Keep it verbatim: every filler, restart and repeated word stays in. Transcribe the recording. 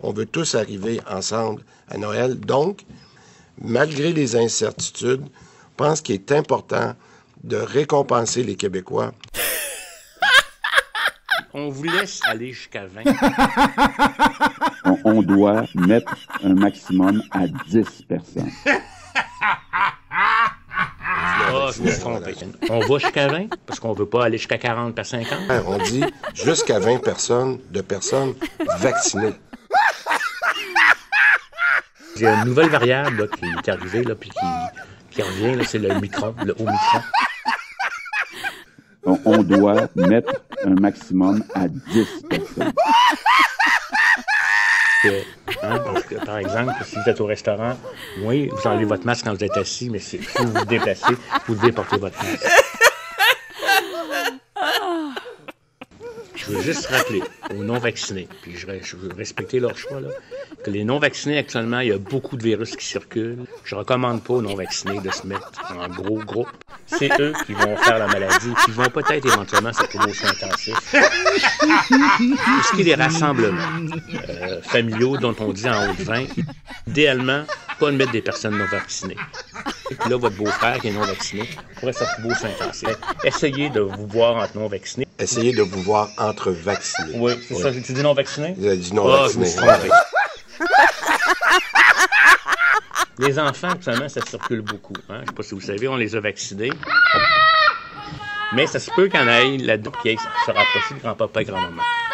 On veut tous arriver ensemble à Noël. Donc, malgré les incertitudes, je pense qu'il est important de récompenser les Québécois. On vous laisse aller jusqu'à vingt. On, on doit mettre un maximum à dix personnes. Ah, je me suis trompé. On va jusqu'à vingt, parce qu'on veut pas aller jusqu'à quarante par cinquante. On dit jusqu'à vingt personnes de personnes vaccinées. Il y a une nouvelle variable là, qui est arrivée, là, puis qui, qui revient, là, c'est le micron, le Omicron. On, on doit mettre un maximum à dix personnes. Que, hein, parce que, par exemple, si vous êtes au restaurant, oui, vous enlevez votre masque quand vous êtes assis, mais si vous vous déplacez, vous devez porter votre masque. Je veux juste rappeler aux non-vaccinés, puis je, je veux respecter leur choix, là, que les non-vaccinés, actuellement, il y a beaucoup de virus qui circulent. Je recommande pas aux non-vaccinés de se mettre en gros groupe. C'est eux qui vont faire la maladie, qui vont peut-être éventuellement se retrouver aux soins intensifs. Pour ce qui est des rassemblements euh, familiaux dont on dit en haut de vingt, idéalement, pas de mettre des personnes non vaccinées. Et puis là, votre beau-frère qui est non vacciné pourrait se retrouver aux soins intensifs. Essayez de vous voir entre non vaccinés. Essayez de vous voir entre vaccinés. Oui, c'est oui. Ça. Tu dis non vacciné? Vous avez dit non ah, vacciné. Je me suis trompé. Les enfants, actuellement, ça circule beaucoup. Hein? Je ne sais pas si vous savez, on les a vaccinés. Mais ça se peut qu'il y en ait là-dedans qui se rapprocher de grand-papa et grand-maman.